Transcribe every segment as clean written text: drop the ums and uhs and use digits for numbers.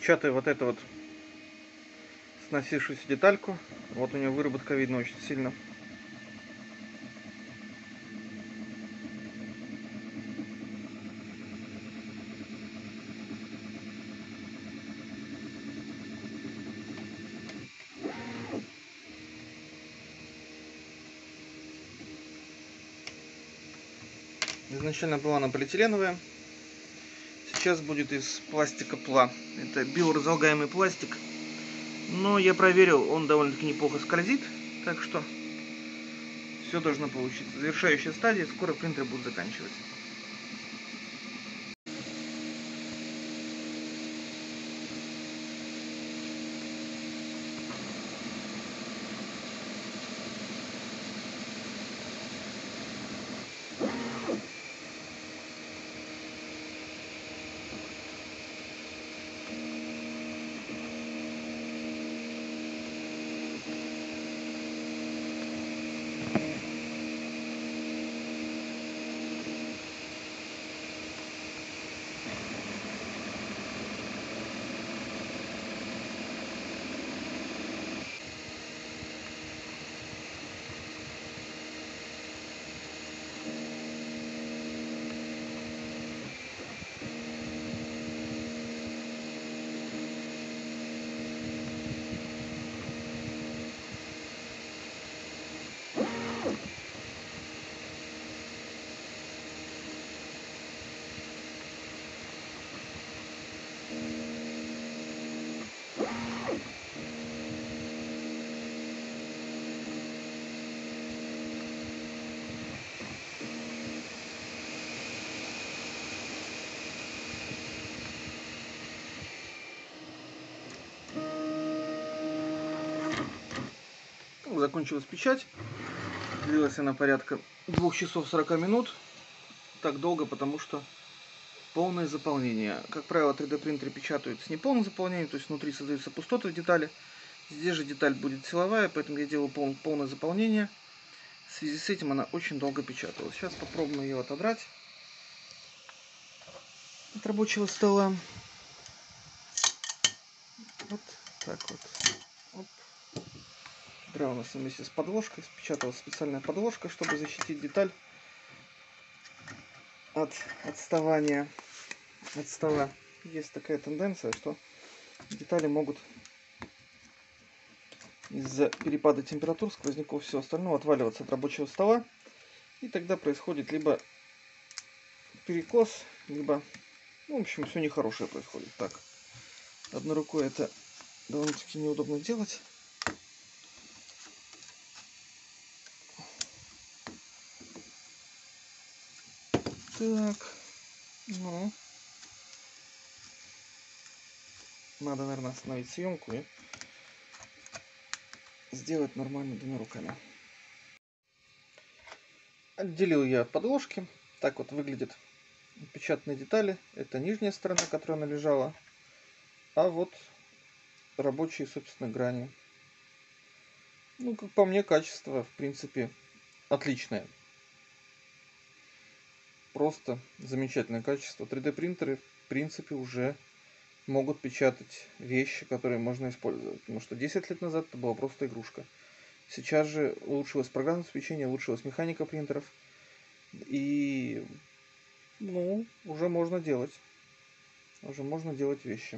Печатаю вот эту вот сносившуюся детальку. Вот у нее выработка видно очень сильно. Изначально была она полиэтиленовая. Сейчас будет из пластика ПЛА. Это биоразлагаемый пластик. Но я проверил, он довольно-таки неплохо скользит. Так что все должно получиться. Завершающая стадия. Скоро принтер будет заканчивать. Закончилась печать. Длилась она порядка 2 часов 40 минут. Так долго, потому что полное заполнение. Как правило, 3D принтеры печатают с неполным заполнением, то есть внутри создаются пустоты в детали. Здесь же деталь будет силовая, поэтому я делаю полное заполнение. В связи с этим она очень долго печаталась. Сейчас попробуем ее отодрать от рабочего стола. Вот так вот. Оп. Драл у нас вместе с подложкой. Спечаталась специальная подложка, чтобы защитить деталь от отставания от стола. Есть такая тенденция, что детали могут из-за перепада температур, сквозняков, всего остального отваливаться от рабочего стола. И тогда происходит либо перекос, либо, ну, в общем, все нехорошее происходит. Так, одной рукой это довольно-таки неудобно делать. Так, ну, надо, наверное, остановить съемку и сделать нормально двумя руками. Отделил я от подложки. Так вот выглядят печатные детали. Это нижняя сторона, которая она лежала. А вот рабочие, собственно, грани. Ну, как по мне, качество, в принципе, отличное. Просто замечательное качество. 3D принтеры, в принципе, уже могут печатать вещи, которые можно использовать. Потому что 10 лет назад это была просто игрушка. Сейчас же улучшилось программное обеспечение, улучшилась механика принтеров. И, ну, уже можно делать. Уже можно делать вещи.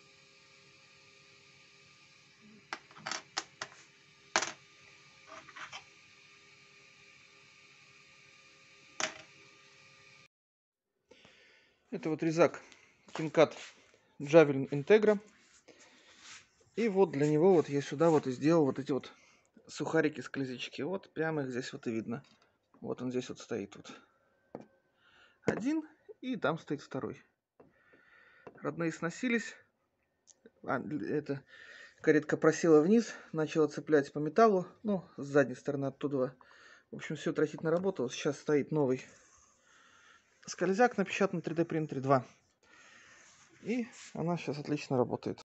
Это вот резак KitKat Javelin Integra. И вот для него вот я сюда вот и сделал вот эти вот сухарики-скользячки. Вот прямо их здесь вот и видно. Вот он здесь вот стоит вот. Один, и там стоит второй. Родные сносились. Эта каретка просела вниз, начала цеплять по металлу. Ну, с задней стороны оттуда. В общем, все отвратительно работало. Сейчас стоит новый скользяк, напечатан 3D принтере 2. И она сейчас отлично работает.